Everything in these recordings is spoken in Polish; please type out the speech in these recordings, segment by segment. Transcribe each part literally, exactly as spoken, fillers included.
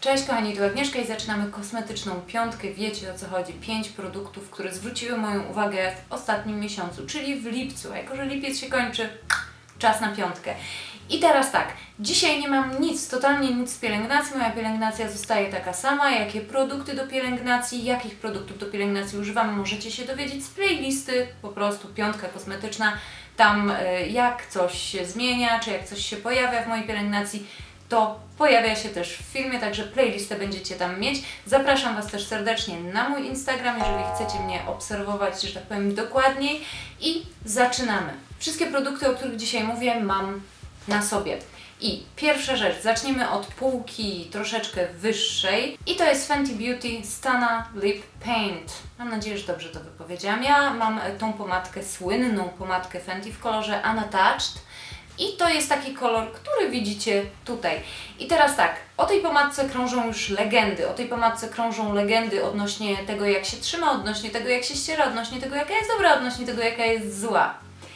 Cześć kochani, tu Agnieszka i zaczynamy kosmetyczną piątkę. Wiecie o co chodzi. Pięć produktów, które zwróciły moją uwagę w ostatnim miesiącu, czyli w lipcu. A jako że lipiec się kończy, czas na piątkę. I teraz tak, dzisiaj nie mam nic, totalnie nic z pielęgnacji. Moja pielęgnacja zostaje taka sama. Jakie produkty do pielęgnacji, jakich produktów do pielęgnacji używam, możecie się dowiedzieć z playlisty, po prostu piątka kosmetyczna. Tam y, jak coś się zmienia, czy jak coś się pojawia w mojej pielęgnacji, to pojawia się też w filmie, także playlistę będziecie tam mieć. Zapraszam Was też serdecznie na mój Instagram, jeżeli chcecie mnie obserwować, że tak powiem, dokładniej. I zaczynamy. Wszystkie produkty, o których dzisiaj mówię, mam na sobie. I pierwsza rzecz, zaczniemy od półki troszeczkę wyższej i to jest Fenty Beauty Stana Lip Paint. Mam nadzieję, że dobrze to wypowiedziałam. Ja mam tą pomadkę, słynną pomadkę Fenty w kolorze Unattached. I to jest taki kolor, który widzicie tutaj. I teraz tak, o tej pomadce krążą już legendy, o tej pomadce krążą legendy odnośnie tego, jak się trzyma, odnośnie tego, jak się ściera, odnośnie tego, jaka jest dobra, odnośnie tego, jaka jest zła.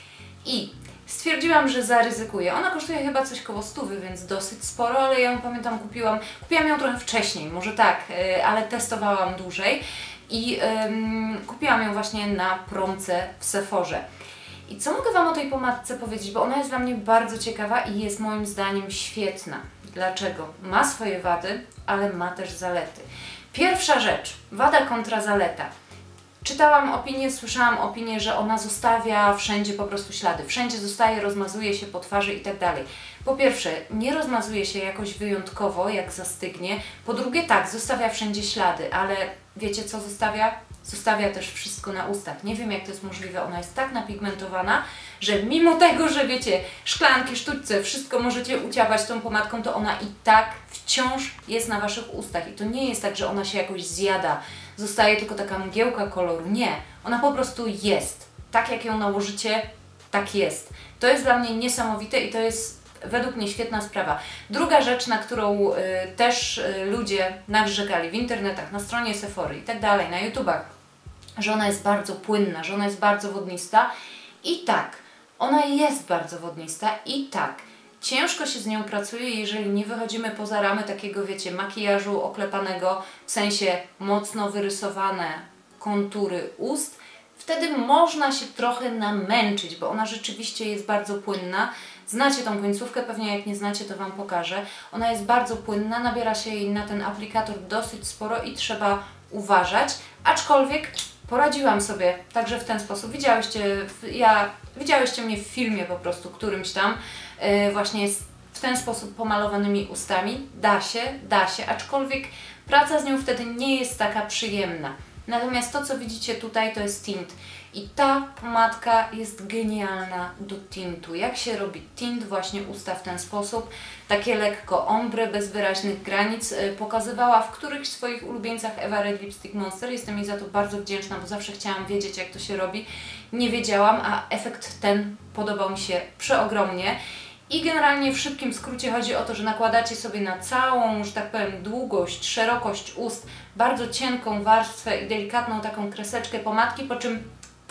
I stwierdziłam, że zaryzykuję. Ona kosztuje chyba coś koło stówy, więc dosyć sporo, ale ja ją pamiętam, kupiłam, kupiłam ją trochę wcześniej, może tak, ale testowałam dłużej i um, kupiłam ją właśnie na promce w Sephorze. I co mogę Wam o tej pomadce powiedzieć, bo ona jest dla mnie bardzo ciekawa i jest moim zdaniem świetna. Dlaczego? Ma swoje wady, ale ma też zalety. Pierwsza rzecz, wada kontra zaleta. Czytałam opinię, słyszałam opinię, że ona zostawia wszędzie po prostu ślady. Wszędzie zostaje, rozmazuje się po twarzy i tak dalej. Po pierwsze, nie rozmazuje się jakoś wyjątkowo, jak zastygnie. Po drugie, tak, zostawia wszędzie ślady, ale wiecie co zostawia? Zostawia też wszystko na ustach. Nie wiem, jak to jest możliwe. Ona jest tak napigmentowana, że mimo tego, że wiecie, szklanki, sztućce, wszystko możecie uciabać tą pomadką, to ona i tak wciąż jest na Waszych ustach. I to nie jest tak, że ona się jakoś zjada, zostaje tylko taka mgiełka koloru. Nie. Ona po prostu jest. Tak jak ją nałożycie, tak jest. To jest dla mnie niesamowite i to jest według mnie świetna sprawa. Druga rzecz, na którą y, też y, ludzie narzekali w internetach, na stronie Sephory i tak dalej, na YouTubach, że ona jest bardzo płynna, że ona jest bardzo wodnista. I tak, ona jest bardzo wodnista i tak, ciężko się z nią pracuje, jeżeli nie wychodzimy poza ramy takiego, wiecie, makijażu oklepanego, w sensie mocno wyrysowane kontury ust. Wtedy można się trochę namęczyć, bo ona rzeczywiście jest bardzo płynna. Znacie tą końcówkę, pewnie jak nie znacie, to Wam pokażę. Ona jest bardzo płynna, nabiera się jej na ten aplikator dosyć sporo i trzeba uważać. Aczkolwiek poradziłam sobie także w ten sposób. Widziałyście, ja, widziałyście mnie w filmie po prostu, którymś tam, yy, właśnie jest w ten sposób pomalowanymi ustami. Da się, da się, aczkolwiek praca z nią wtedy nie jest taka przyjemna. Natomiast to, co widzicie tutaj, to jest tint. I ta pomadka jest genialna do tintu. Jak się robi tint, właśnie usta w ten sposób, takie lekko ombre, bez wyraźnych granic. Pokazywała w którychś swoich ulubieńcach Eva Red Lipstick Monster. Jestem jej za to bardzo wdzięczna, bo zawsze chciałam wiedzieć, jak to się robi. Nie wiedziałam, a efekt ten podobał mi się przeogromnie. I generalnie w szybkim skrócie chodzi o to, że nakładacie sobie na całą, że tak powiem, długość, szerokość ust bardzo cienką warstwę i delikatną taką kreseczkę pomadki, po czym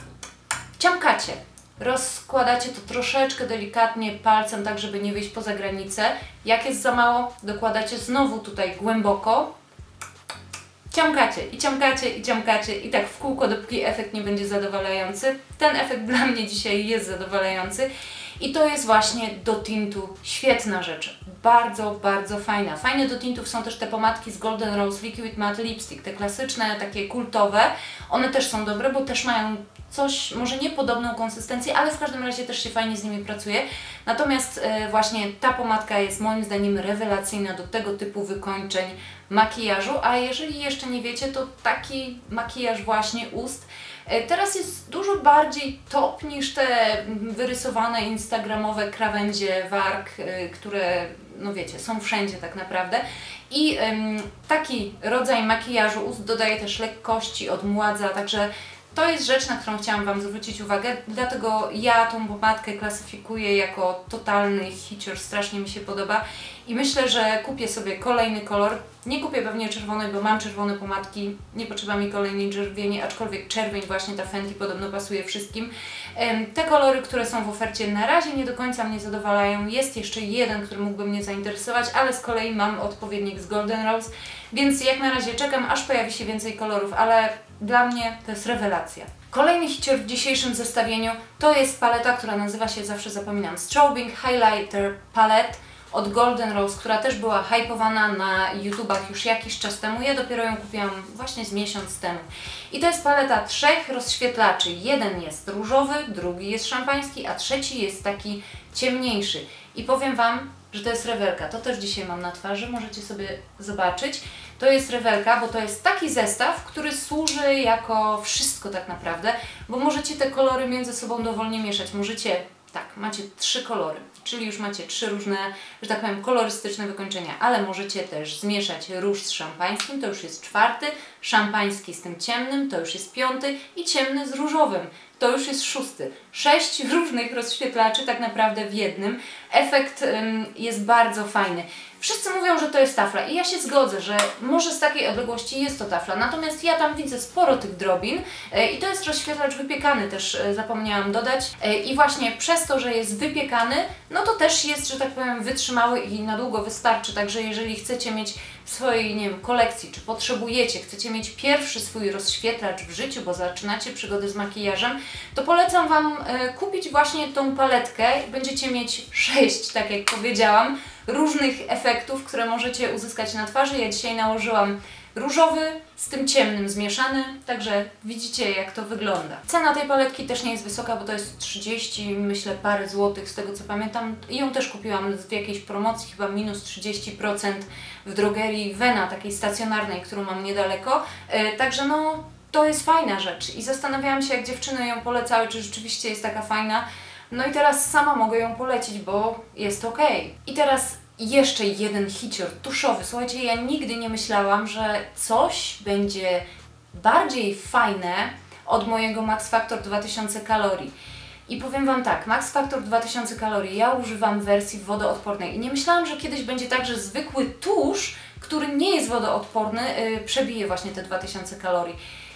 ciamkacie. Rozkładacie to troszeczkę delikatnie palcem, tak żeby nie wyjść poza granicę. Jak jest za mało, dokładacie znowu tutaj głęboko. Ciamkacie i ciamkacie i ciamkacie i tak w kółko, dopóki efekt nie będzie zadowalający. Ten efekt dla mnie dzisiaj jest zadowalający. I to jest właśnie do tintu świetna rzecz. Bardzo, bardzo fajna. Fajne do tintów są też te pomadki z Golden Rose Liquid Matte Lipstick. Te klasyczne, takie kultowe. One też są dobre, bo też mają coś, może nie podobną konsystencję, ale w każdym razie też się fajnie z nimi pracuje. Natomiast e, właśnie ta pomadka jest moim zdaniem rewelacyjna do tego typu wykończeń makijażu. A jeżeli jeszcze nie wiecie, to taki makijaż właśnie ust teraz jest dużo bardziej top niż te wyrysowane instagramowe krawędzie warg, które, no wiecie, są wszędzie tak naprawdę. I ym, taki rodzaj makijażu ust dodaje też lekkości, odmładza, także to jest rzecz, na którą chciałam Wam zwrócić uwagę, dlatego ja tą pomadkę klasyfikuję jako totalny hicior, strasznie mi się podoba i myślę, że kupię sobie kolejny kolor. Nie kupię pewnie czerwonej, bo mam czerwone pomadki, nie potrzeba mi kolejnej czerwieni, aczkolwiek czerwień właśnie ta Fenty podobno pasuje wszystkim. Te kolory, które są w ofercie, na razie nie do końca mnie zadowalają. Jest jeszcze jeden, który mógłby mnie zainteresować, ale z kolei mam odpowiednik z Golden Rose, więc jak na razie czekam, aż pojawi się więcej kolorów, ale dla mnie to jest rewelacja. Kolejny hicior w dzisiejszym zestawieniu to jest paleta, która nazywa się, zawsze zapominam, Strobing Highlighter Palette od Golden Rose, która też była hypowana na YouTubach już jakiś czas temu. Ja dopiero ją kupiłam właśnie z miesiąc temu. I to jest paleta trzech rozświetlaczy. Jeden jest różowy, drugi jest szampański, a trzeci jest taki ciemniejszy. I powiem Wam, że to jest rewelka. To też dzisiaj mam na twarzy, możecie sobie zobaczyć. To jest rewelka, bo to jest taki zestaw, który służy jako wszystko tak naprawdę, bo możecie te kolory między sobą dowolnie mieszać. Możecie, tak, macie trzy kolory, czyli już macie trzy różne, że tak powiem, kolorystyczne wykończenia, ale możecie też zmieszać róż z szampańskim, to już jest czwarty, szampański z tym ciemnym, to już jest piąty i ciemny z różowym, to już jest szósty. Sześć różnych rozświetlaczy tak naprawdę w jednym. Efekt ym, jest bardzo fajny. Wszyscy mówią, że to jest tafla i ja się zgodzę, że może z takiej odległości jest to tafla, natomiast ja tam widzę sporo tych drobin e, i to jest rozświetlacz wypiekany też, e, zapomniałam dodać, e, i właśnie przez to, że jest wypiekany, no to też jest, że tak powiem, wytrzymały i na długo wystarczy, także jeżeli chcecie mieć w swojej, nie wiem, kolekcji, czy potrzebujecie, chcecie mieć pierwszy swój rozświetlacz w życiu, bo zaczynacie przygodę z makijażem, to polecam Wam e, kupić właśnie tą paletkę. Będziecie mieć sześć, tak jak powiedziałam, różnych efektów, które możecie uzyskać na twarzy. Ja dzisiaj nałożyłam różowy z tym ciemnym zmieszany, także widzicie, jak to wygląda. Cena tej paletki też nie jest wysoka, bo to jest trzydzieści, myślę, parę złotych z tego co pamiętam. I ją też kupiłam w jakiejś promocji, chyba minus trzydzieści procent w drogerii Vena, takiej stacjonarnej, którą mam niedaleko. Yy, także no, to jest fajna rzecz i zastanawiałam się, jak dziewczyny ją polecały, czy rzeczywiście jest taka fajna. No i teraz sama mogę ją polecić, bo jest ok. I teraz jeszcze jeden hicior tuszowy. Słuchajcie, ja nigdy nie myślałam, że coś będzie bardziej fajne od mojego Max Factor dwa tysiące kalorii. I powiem Wam tak, Max Factor dwa tysiące kalorii ja używam w wersji wodoodpornej i nie myślałam, że kiedyś będzie tak, że zwykły tusz, który nie jest wodoodporny, yy, przebije właśnie te dwa tysiące kalorii.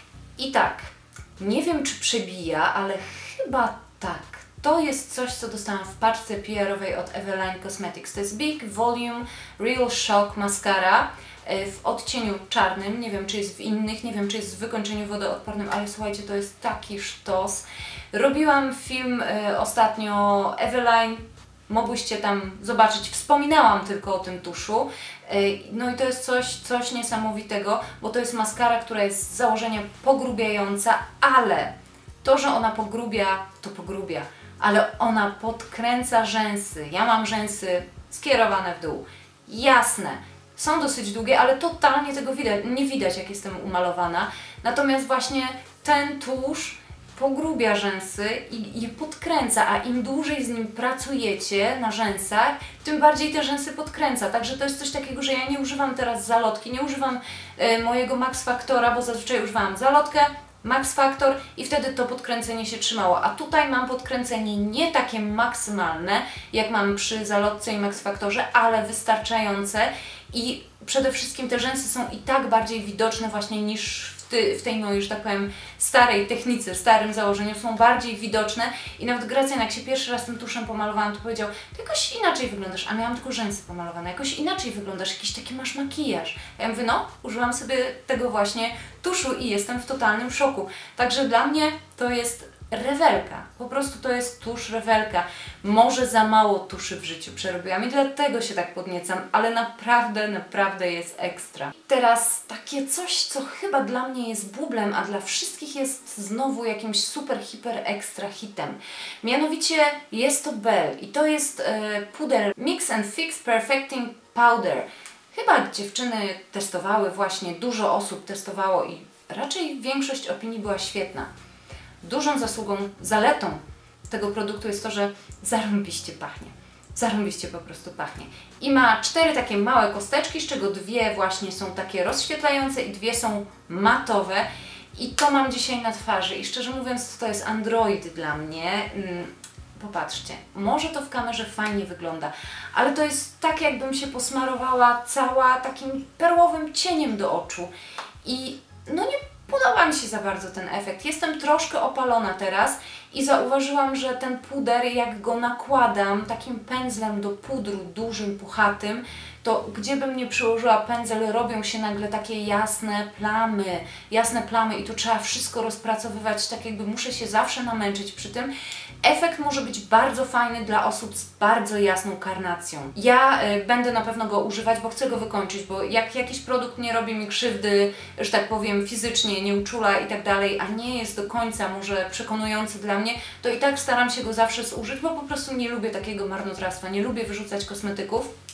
I tak, nie wiem czy przebija, ale chyba tak. To jest coś, co dostałam w paczce P R-owej od Eveline Cosmetics. To jest Big Volume Real Shock Mascara w odcieniu czarnym. Nie wiem, czy jest w innych, nie wiem, czy jest w wykończeniu wodoodpornym, ale słuchajcie, to jest taki sztos. Robiłam film y, ostatnio Eveline, mogłyście tam zobaczyć, wspominałam tylko o tym tuszu. Y, no i to jest coś, coś niesamowitego, bo to jest maskara, która jest z założenia pogrubiająca, ale to, że ona pogrubia, to pogrubia. Ale ona podkręca rzęsy. Ja mam rzęsy skierowane w dół. Jasne, są dosyć długie, ale totalnie tego widać, nie widać, jak jestem umalowana. Natomiast właśnie ten tusz pogrubia rzęsy i, i podkręca, a im dłużej z nim pracujecie na rzęsach, tym bardziej te rzęsy podkręca. Także to jest coś takiego, że ja nie używam teraz zalotki, nie używam y, mojego Max Factora, bo zazwyczaj używałam zalotkę, Max Factor i wtedy to podkręcenie się trzymało, a tutaj mam podkręcenie nie takie maksymalne, jak mam przy zalotce i Max Factorze, ale wystarczające i przede wszystkim te rzęsy są i tak bardziej widoczne właśnie niż w, ty, w tej mojej, że tak powiem, starej technice, starym założeniu, są bardziej widoczne i nawet Gracjan, jak się pierwszy raz tym tuszem pomalowałam, to powiedział, ty jakoś inaczej wyglądasz, a miałam tylko rzęsy pomalowane, jakoś inaczej wyglądasz, jakiś taki masz makijaż. Ja mówię, no, użyłam sobie tego właśnie tuszu i jestem w totalnym szoku. Także dla mnie to jest rewelka. Po prostu to jest tusz rewelka. Może za mało tuszy w życiu przerobiłam i dlatego się tak podniecam, ale naprawdę, naprawdę jest ekstra. Teraz takie coś, co chyba dla mnie jest bublem, a dla wszystkich jest znowu jakimś super, hiper, ekstra hitem. Mianowicie jest to Belle i to jest e, puder Mix and Fix Perfecting Powder. Chyba dziewczyny testowały właśnie, dużo osób testowało i raczej większość opinii była świetna. Dużą zasługą, zaletą tego produktu jest to, że zarąbiście pachnie. Zarąbiście po prostu pachnie. I ma cztery takie małe kosteczki, z czego dwie właśnie są takie rozświetlające i dwie są matowe. I to mam dzisiaj na twarzy. I szczerze mówiąc, to jest Android dla mnie. popatrzcie, może to w kamerze fajnie wygląda, ale to jest tak, jakbym się posmarowała cała takim perłowym cieniem do oczu i no nie podoba mi się za bardzo ten efekt. Jestem troszkę opalona teraz i zauważyłam, że ten puder, jak go nakładam takim pędzlem do pudru dużym, puchatym, to gdzie bym nie przyłożyła pędzel, robią się nagle takie jasne plamy, jasne plamy i tu trzeba wszystko rozpracowywać, tak jakby muszę się zawsze namęczyć przy tym. Efekt może być bardzo fajny dla osób z bardzo jasną karnacją. Ja y, będę na pewno go używać, bo chcę go wykończyć, bo jak jakiś produkt nie robi mi krzywdy, że tak powiem fizycznie, nie uczula i tak dalej, a nie jest do końca może przekonujący dla mnie, to i tak staram się go zawsze zużyć, bo po prostu nie lubię takiego marnotrawstwa, nie lubię wyrzucać kosmetyków.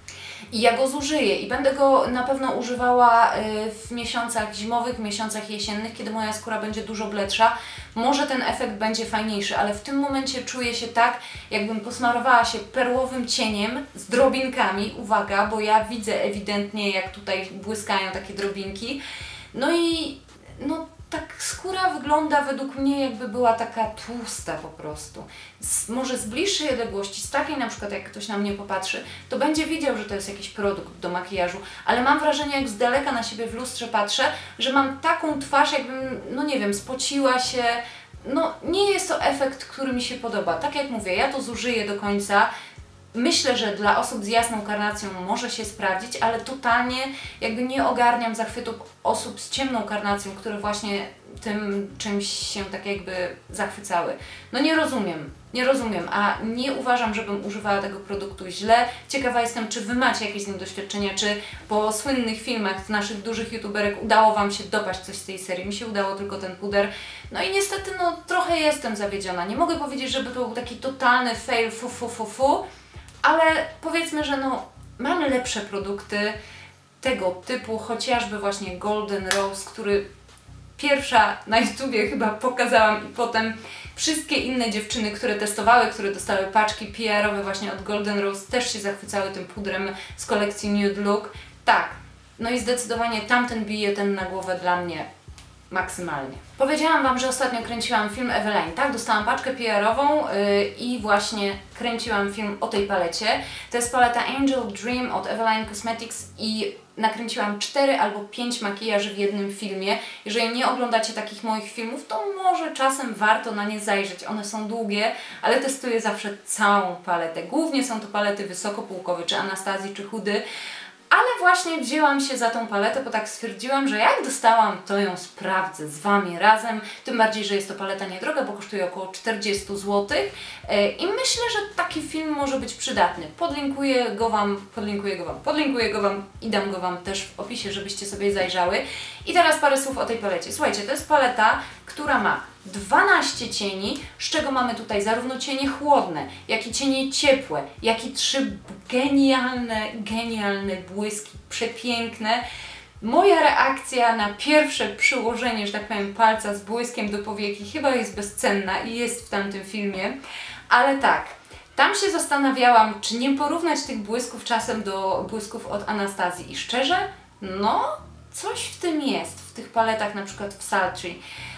I ja go zużyję i będę go na pewno używała w miesiącach zimowych, w miesiącach jesiennych, kiedy moja skóra będzie dużo bledsza. Może ten efekt będzie fajniejszy, ale w tym momencie czuję się tak, jakbym posmarowała się perłowym cieniem z drobinkami. Uwaga, bo ja widzę ewidentnie, jak tutaj błyskają takie drobinki. No i no tak skóra wygląda według mnie, jakby była taka tłusta po prostu. Z, może z bliższej odległości, z takiej na przykład jak ktoś na mnie popatrzy, to będzie widział, że to jest jakiś produkt do makijażu, ale mam wrażenie, jak z daleka na siebie w lustrze patrzę, że mam taką twarz, jakbym, no nie wiem, spociła się. No nie jest to efekt, który mi się podoba. Tak jak mówię, ja to zużyję do końca. Myślę, że dla osób z jasną karnacją może się sprawdzić, ale totalnie jakby nie ogarniam zachwytu osób z ciemną karnacją, które właśnie tym czymś się tak jakby zachwycały. No nie rozumiem, nie rozumiem, a nie uważam, żebym używała tego produktu źle. Ciekawa jestem, czy Wy macie jakieś z nim doświadczenia, czy po słynnych filmach naszych dużych youtuberek udało Wam się dopaść coś z tej serii. Mi się udało tylko ten puder. No i niestety no trochę jestem zawiedziona. Nie mogę powiedzieć, żeby to był taki totalny fail, fu fu fu fu, ale powiedzmy, że no mamy lepsze produkty tego typu, chociażby właśnie Golden Rose, który pierwsza na YouTubie chyba pokazałam i potem wszystkie inne dziewczyny, które testowały, które dostały paczki P R-owe właśnie od Golden Rose, też się zachwycały tym pudrem z kolekcji Nude Look. Tak, no i zdecydowanie tamten bije ten na głowę dla mnie maksymalnie. Powiedziałam Wam, że ostatnio kręciłam film Eveline, tak? Dostałam paczkę P R-ową yy, i właśnie kręciłam film o tej palecie. To jest paleta Angel Dream od Eveline Cosmetics i nakręciłam cztery albo pięć makijaży w jednym filmie. Jeżeli nie oglądacie takich moich filmów, to może czasem warto na nie zajrzeć. One są długie, ale testuję zawsze całą paletę. Głównie są to palety wysokopółkowe, czy Anastazji, czy Hudy. Ale właśnie wzięłam się za tą paletę, bo tak stwierdziłam, że jak dostałam, to ją sprawdzę z Wami razem. Tym bardziej, że jest to paleta niedroga, bo kosztuje około czterdzieści złotych. I myślę, że taki film może być przydatny. Podlinkuję go Wam, podlinkuję go Wam, podlinkuję go Wam i dam go Wam też w opisie, żebyście sobie zajrzały. I teraz parę słów o tej palecie. Słuchajcie, to jest paleta, która ma dwanaście cieni, z czego mamy tutaj zarówno cienie chłodne, jak i cienie ciepłe, jak i trzy genialne, genialne błyski, przepiękne. Moja reakcja na pierwsze przyłożenie, że tak powiem, palca z błyskiem do powieki chyba jest bezcenna i jest w tamtym filmie, ale tak, tam się zastanawiałam, czy nie porównać tych błysków czasem do błysków od Anastazji i szczerze, no coś w tym jest, w tych paletach na przykład w Sultry.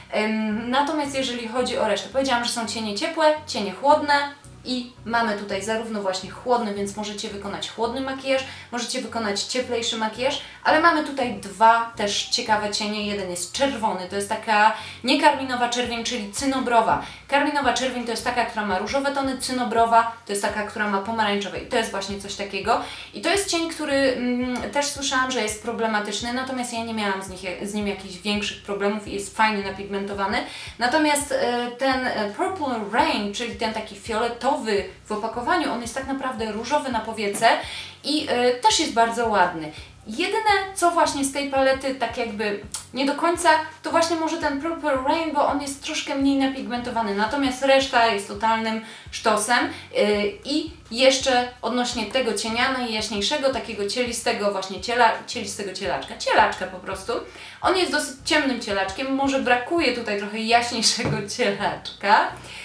Natomiast jeżeli chodzi o resztę, powiedziałam, że są cienie ciepłe, cienie chłodne i mamy tutaj zarówno właśnie chłodny, więc możecie wykonać chłodny makijaż, możecie wykonać cieplejszy makijaż, ale mamy tutaj dwa też ciekawe cienie. Jeden jest czerwony, to jest taka niekarminowa czerwień, czyli cynobrowa. Karminowa czerwień to jest taka, która ma różowe tony, cynobrowa to jest taka, która ma pomarańczowe i to jest właśnie coś takiego. I to jest cień, który mm, też słyszałam, że jest problematyczny, natomiast ja nie miałam z, nich, z nim jakichś większych problemów i jest fajnie napigmentowany. Natomiast e, ten Purple Rain, czyli ten taki fioletowy w opakowaniu, on jest tak naprawdę różowy na powiece i e, też jest bardzo ładny. Jedyne, co właśnie z tej palety tak jakby nie do końca, to właśnie może ten Purple Rain, bo on jest troszkę mniej napigmentowany, natomiast reszta jest totalnym sztosem. Yy, I jeszcze odnośnie tego cienia najjaśniejszego, takiego cielistego właśnie ciela, cielistego cielaczka, cielaczka po prostu. On jest dosyć ciemnym cielaczkiem, może brakuje tutaj trochę jaśniejszego cielaczka.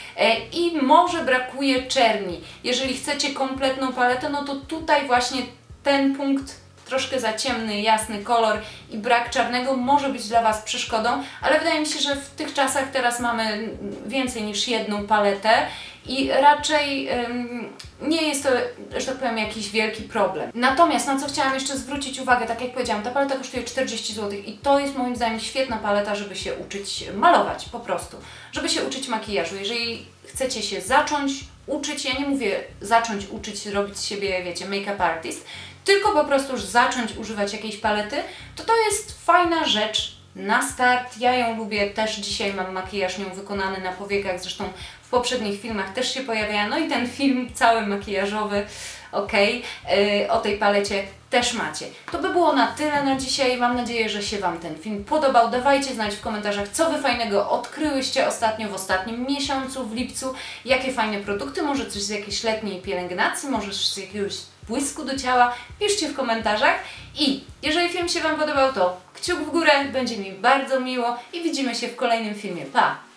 I może brakuje czerni. Jeżeli chcecie kompletną paletę, no to tutaj właśnie ten punkt troszkę za ciemny, jasny kolor i brak czarnego może być dla Was przeszkodą, ale wydaje mi się, że w tych czasach teraz mamy więcej niż jedną paletę i raczej ym, nie jest to, że tak powiem, jakiś wielki problem. Natomiast na co chciałam jeszcze zwrócić uwagę, tak jak powiedziałam, ta paleta kosztuje czterdzieści złotych i to jest moim zdaniem świetna paleta, żeby się uczyć malować po prostu, żeby się uczyć makijażu. Jeżeli chcecie się zacząć uczyć, ja nie mówię zacząć uczyć, robić z siebie, wiecie, make-up artist, tylko po prostu już zacząć używać jakiejś palety, to to jest fajna rzecz na start. Ja ją lubię, też dzisiaj mam makijaż nią wykonany na powiekach, zresztą w poprzednich filmach też się pojawia, no i ten film cały makijażowy, ok, yy, o tej palecie też macie. To by było na tyle na dzisiaj, mam nadzieję, że się Wam ten film podobał. Dawajcie znać w komentarzach, co Wy fajnego odkryłyście ostatnio, w ostatnim miesiącu, w lipcu, jakie fajne produkty, może coś z jakiejś letniej pielęgnacji, może z jakiegoś błysku do ciała, piszcie w komentarzach i jeżeli film się Wam podobał, to kciuk w górę, będzie mi bardzo miło i widzimy się w kolejnym filmie. Pa!